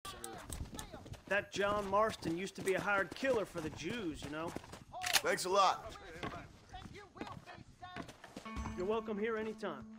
sir. That John Marston used to be a hired killer for the Jews, you know? Thanks a lot. You're welcome here anytime.